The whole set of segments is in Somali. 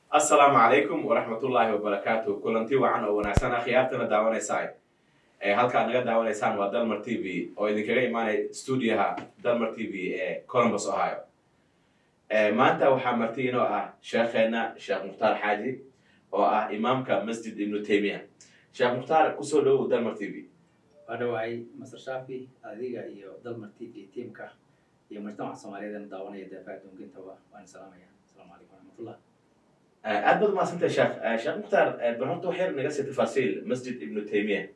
السلام عليكم ورحمة الله وبركاته كلنتي وعن وناسان خيارتنا داواني ساي halka naga daawanaysaan waa Dalmar TV oo idinkaga imaanay stuudiyaha Dalmar TV ee Columbus Ohio maanta waxaa marti inoo ah sheekheena Sheekh Mukhtaar Xaaji oo ah imaamka Masjid Ibn Taymiyyah Sheekh Mukhtaar ku soo dhawow Dalmar TV wadaway Masar Shaafi adiga iyo Dalmar TV teamka iyo mujtamaca Soomaaliyeed daawanaya daafaca dunkinta waan salaamaya assalaamu calaykum warahmatullaah أدبر ما سنت شيخ مختار برهنتو حير نقص تفاصيل مسجد ابن تيمية.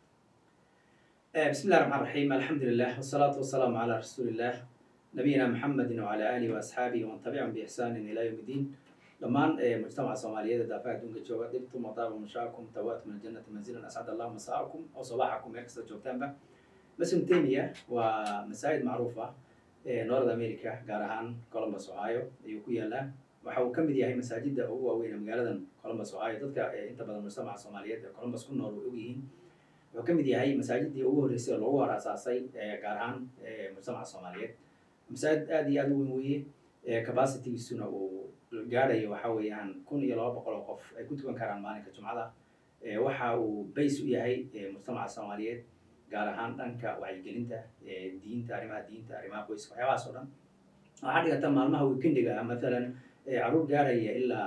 بسم الله الرحمن الرحيم الحمد لله والصلاة والسلام على رسول الله نبينا محمد وعلى آله وأصحابه ومن تبعهم بإحسان إلى يوم الدين. لما مجتمع الصومالية دافع دونك جوا دبتم وطاب مشاكم توات من الجنة منزلا أسعد الله مساءكم أو صباحكم يكسر جوتان به. بس ابن تيمية ومساجد معروفة نورد أمريكا قارهان كولومبوس أوهايو يوكويا له. waxa uu kamid yahay masaajida ugu waaweyn magaaladan Columbus oo ay dadka inta badan mujtamaca Soomaaliyeed ee Columbus ku nool u yihiin wuxuu kamid yahay masaajidii ugu horeysay oo lagu aasaasay gaar ahaan mujtamaca Soomaaliyeed masaajid aad iyo aad u weyn weeye capacity-giisuna uu gaarayo waxa weeyaan 1200 qof ay ku tukan karaan maalinka Jumcada waxa uu base u yahay mujtamaca Soomaaliyeed gaar ahaan dhanka wacyigelinta diinta arrimaha qoyska waxyaabahaas oo dhan waxaa dhigata maalmaha weekendiga مثلا caruur gaaraya ilaa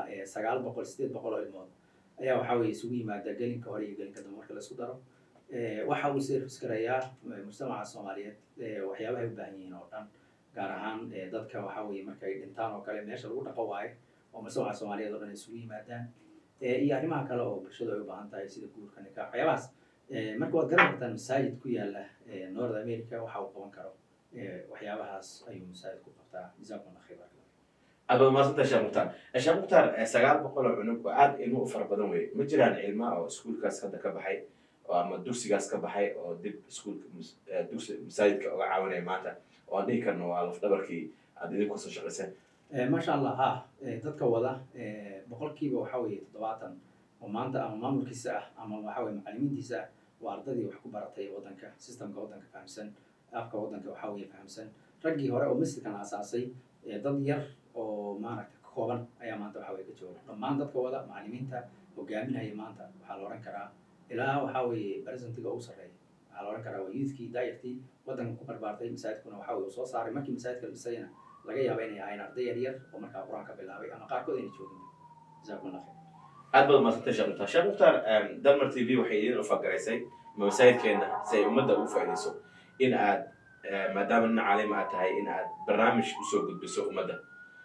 900 800 ilmood ayaa waxa weeye isugu yimaada gelinka hore iyo gelinka dambe marka la isku daro waxa uu service gareeyaa mujtamaca Soomaaliyeed waxyaabaha ay u baahan yihiin oo dhan gaar ahaan dadka waxa weeye markay dhintaan oo kale meesha lagu dhaqo waayo oo mujtamaca Soomaaliyeed oo dhan isugu yimaadaan iyo arrimaha kale oo bulshada ay u baahan tahay sida guurka nikaax waxyaabahaas marka waad garan kartaan masaajid ku yaala North America waxa uu qaban karo waxyaabahaas ayuu masaajid ku qabtaa jazakumullahu khayran أبو ما سنت الشيخ مختار سجال بقول عنك وعاد إنه أفر بدنوي مجران علماء أو سكول كاس كذا كبحي أو أما درس كاس كبحي أو دب سكول درس مساعد كعاونة ماتا أو أدي كانوا على فتبر كي أدي كوسا شغلة ما شاء الله ها تتكوّلا بقول كي بوحوي تضبعتن ومانتا أما مامور كيسة أما وحوي معلمين كيسة وأرضي وحكو برتاي ودنك سيستم كودنك فهمسن أفكار ودنك وحوي فهمسن رجي هراء ومثل كان أساسي ضد ير oo maaragtay kooban ayaa maanta waxa weeye ka jooga dhammaan dadka wada macallimiinta hogaaminaya maanta waxaa la oran karaa ilaa waxa weeye presidentiga ugu sarreeya waxaa la oran karaa waa youthkii daayirtii waddanka ku barbaartay masaajidkuna waxa weeye soo saaray markii masaajidka la dhisayna laga yaaba inay ahayn arday yar yar oo markaa qur-aanka bilaabay ama qaarkood ayna joogin jazakumullah khayr aad baad maasantay sheekh mukhtaar Dalmar TV waxay idin u fakaraysay masaajidkeena si ay ummadda ugu faa'iideyso in aad maadaama nin caalim aad tahay in aad barnaamij u soo gudbiso ummadda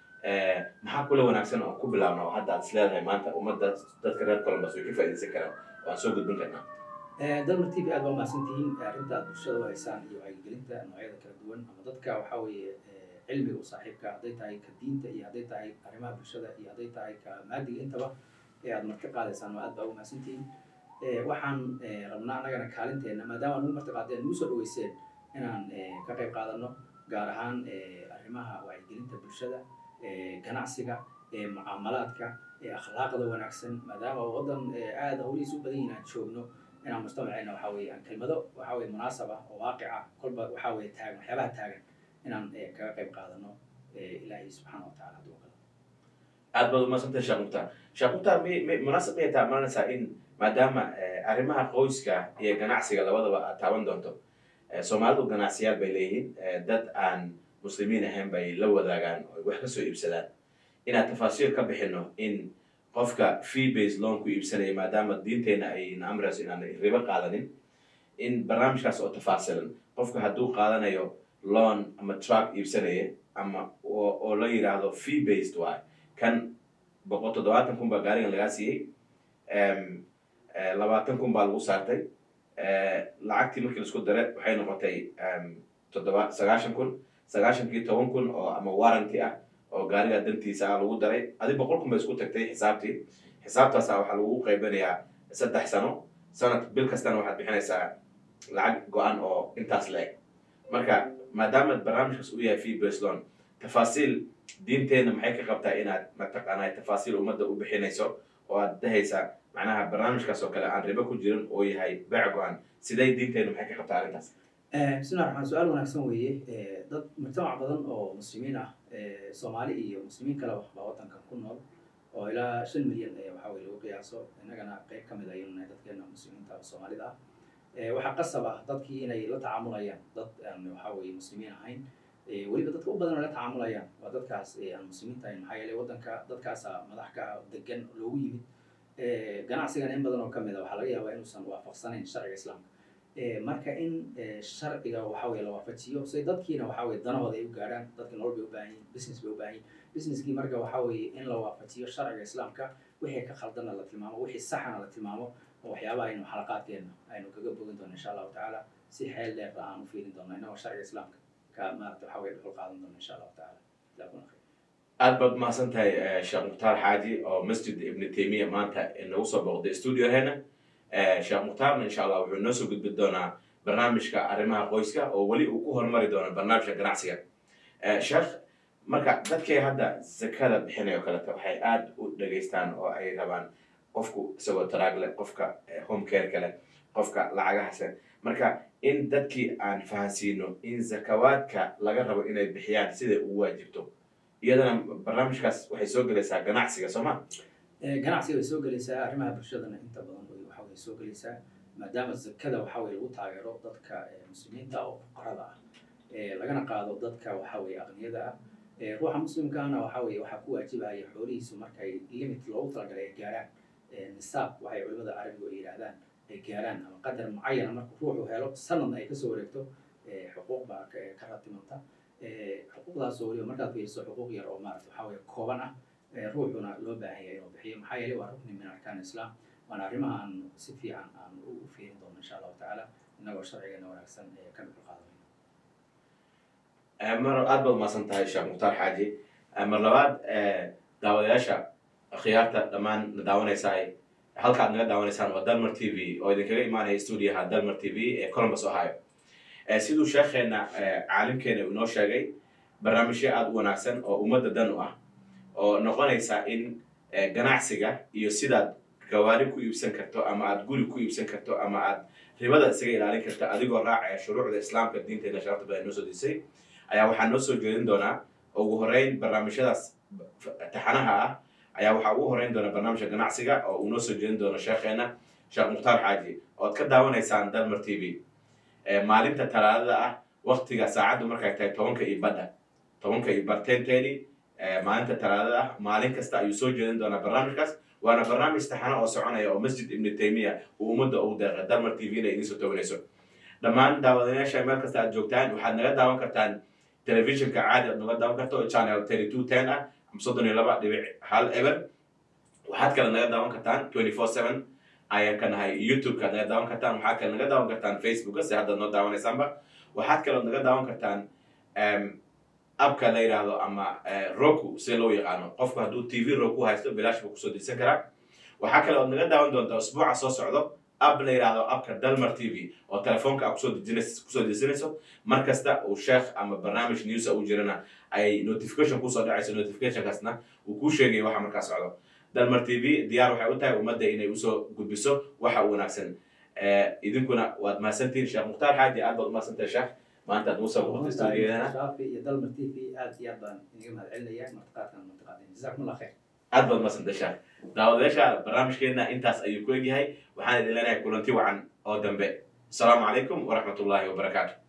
maxaa kula wanaagsan oo ku bilaabno oo hadda aad isleedahay maanta ummadda dadka reer Columbus way ka faa'iideysan karaan oo aan soo gudbin karnaa Dalmar TV aad baa mahadsantihiin arrinta aad bulshada u haysaan iyo wacyigelinta noocyada kala duwan ama dadka waxa weeye cilmiga u saaxiibka hadday tahay ka diinta iyo hadday tahay arrimaha bulshada iyo hadday tahay ka maadiga intaba aad marka qaadaysaan oo aad baa u mahadsantihiin waxaan rabnaa anagana kaalinteena maadaama aad marka qaadeen ugu soo dhaweyseen inaan ka qayb qaadano gaar ahaan arrimaha wacyigelinta bulshada ganacsiga mucaamalaadka akhlaaqda wanaagsan maadaama waddan aad hawlihiisu u badan yihiin aan joogno inaan mujtamaceena waxa weeye aan kelmado waxa weeye munaasab ah oo waaqic ah kolba waxa weeye taagan waxyaabaha taagan inaan kaga qayb qaadano ilaahay subxaana wa tacaala hadduu kale aad baad umadsantay sheekh mukhtaar munaasab miyay taabanaysaa in maadaama arrimaha qoyska iyo ganacsiga labadaba aad taaban doonto Soomaalidu ganacsiyaal bay leeyihiin dad aan muslimiin ahayn bay la wadaagaan oo wax ka soo iibsadaan inaad tafaasiil ka bixino in qofka fee based loan ku iibsanaya maadaama diinteena ay amrayso inaan ribo qaadanin in barnaamijkaas oo tafaasilan qofka hadduu qaadanayo loan ama truck iibsanaya ama oo la yiraahdo fee based waa kan 170,000 baa gaarigan laga siiyay 20,000 baa lagu saartay lacagtii markii la isku daray waxay noqotay 9,000 sagaashankii 10,000 oo ama warranty ah oo gaariga dantiisa lagu daray adi 100,000 bay isku tagtay xisaabtaas waxa lagu qaybinayaa 3 sano sanad bil kastana waxaad bixinaysaa lacag go'an oo intaas leeg marka maadaama barnaamijkaas uu yahay fee based loan tafaasiil diinteena maxay ka qabtaa inaad mataqaanaa tafaasiil ummadda u bixinayso oo aad dahaysa macnaha barnaamijkaas oo kale aan ribo ku jirin oo yahay beec go'an sidee diinteena maxay ka qabtaa arrintaas بسم الله الرحمن سؤال وناكسن ويه dad mujtamac badan oo muslimiin ah Soomaali iyo muslimiin kale wax baa wadankan ku nool oo ilaa 5 milyan waxa weeye lagu qiyaaso innagana qayb ka mid ayaynu nahay dadkeena muslimiinta oo Soomaalida ah waxa qasab ah dadkii inay la tacaamulayaan dad aan waxa weeye muslimiin ahayn weliba dadka u badan oo la tacaamulayaan waa dadkaas aan muslimiinta ahayn maxaa yeelay waddanka dadkaas madaxka degan loogu yimid ganacsigan in badan oo ka mid ah waxaa laga yaabaa inuusan waafaqsanayn sharciga islaamka marka in sharciga waxa weeye la waafajiyo si dadkiina waxa weeye danahooda ay u gaaraan dadka nolol bay u baahan yihiin business bay u baahan yihiin businesskii marka waxa weeye in la waafajiyo sharciga islaamka wixii ka khaldana la tilmaamo wixii saxana la tilmaamo waxyaabaha aynu xalaqaadkeena aynu kaga bogan doono insha allahu tacaala si xeel dheer aan u fiirin doono inagoo sharciga islaamka ka maarata waxa weeye dhuxul qaadan doono insha allahu tacaala jazakum allah aad baad mahadsan tahay sheekh mukhtaar xaaji oo masjid ibn taymiya maanta inagu soo booqday studioheena sheekh mukhtaarna insha allah wuxuu noo soo gudbin doonaa barnaamijka arrimaha qoyska oo weli uu ku horumari doono barnaamijka ganacsiga sheekh marka dadkay hadda zakada bixinayo kaleeto waxay aad u dhageystaan oo ay rabaan qofku isagoo taraag leh qofka home care kale qofka lacagahaas marka in dadkii aan fahansiino in zakawaadka laga rabo inay bixiyaan sida uu waajibto iyadana barnaamijkaas waxay soo gelaysaa ganacsiga Soomaa ganacsiga way soo gelaysaa arrimaha bulshadana inta badan waxa way soo gelaysaa maadaama zakada waxa way lagu taageero dadka muslimiinta oo fuqarada ah lagana qaado dadka waxa way aqniyada ah ruuxa muslimkaana waxa way waxa ku waajibaya xoolihiisu markay limit loogu talagalay ay gaaraan nisaab waxay culimada carabiga ay yiraahdaan ay gaaraan ama qadar mucayan marka ruuxu helo sanad ay ka soo wareegto xuquuq baa ka ratimanta xuquuqdaas oo waliba markaad fiiriso xuquuq yar oo maarata waxa weeye kooban ah ruuxuna loo baahan yahay inuu bixiyo maxaa yeelay waa rukni min arkaan islaam waana arrimaha aan si fiican aan u fiirin doono insha allahu tacaala innagoo sharcigeena wanaagsan ka dhuxul qaadayno mar aad baad mahadsan tahay sheekh mukhtaar xaaji mar labaad daawadayaasha khiyaarta dhammaan na daawanaysaa halkaad naga daawanaysaan waa Dalmar TV oo idinkaga imaanaya studioha Dalmar TV ee Columbus Ohio siduu sheekheena caalimkeena inoo sheegay barnaamijyo aad u wanaagsan oo ummadda dan u ah oo noqonaysa in ganacsiga iyo sidaad gawaari ku iibsan karto ama aad guri ku iibsan karto ama aad ribada isaga ilaalin karto adigoo raacaya shuruucda islaamka diinteena sharafta badan noo soo disay ayaa waxaan noo soo jeedin doonaa ugu horeyn barnaamijyadaas taxanaha ah ayaa waxaa ugu horeyn doona barnaamijka ganacsiga oo uu noo soo jeedin doono sheekheena sheekh mukhtaar xaaji ood ka daawanaysaan Dalmar TV maalinta talaadada ah waqtiga saacadu markay tahay 10:10 maalinta talaadada ah maalin kasta ayuu soo jeedin doonaa barnaamijkaas waana barnaamij taxano oo soconaya oo masjid ibn taymiya uu ummadda ugu deeqay Dalmar TV inay idin soo tawanayso dhammaan daawadayaasha meel kasta aad joogtaan waxaad naga daawan kartaan telefishinka caadi aad naga daawan karto channel 3210 ah 32.1 eber waxaad kale naga daawan kartaan 24/7 ayaan ka nahay YouTube-ka naga daawan kartaan waxaad kale naga daawan kartaan Facebook-ka si hadda noo daawanaysaanba waxaad kale naga daawan kartaan abka la yiraahdo ama Roku si loo yaqaano qofku hadduu TV Roku haysto bilaash buu kusoo diisan karaa waxaa kale oo naga daawan doontaa usbuuca soo socdo ab la yiraahdo abka Dalmar TV oo telefoonka aad kusoo diisanayso mar kasta uu sheekh ama barnaamij news u jirana ay notification kusoo dhacayso notificationkaasna uu kuu sheegay waxa markaa socdo Dalmar TV diyaar waxay u tahay ummadda inay usoo gudbiso waxa wanaagsan idinkuna waad mahadsantihiin sheekh mukhtaar xaaji aad baad u mahadsantahay sheekh maanta aad usoo boqotay stuudiyadeena shaafi iyo Dalmar TV aad iyo aad baan inaga mahadcelinayaa martiqaadkan jazakum allah khayr aad baad mahadsantahay sheekh daawadayaasha barnaamijkeena intaas ayuu ku egyahay waxaan idin leenahay kulanti wacan oo dambe asalaamu calaykum waraxmatullaahi wabarakaatu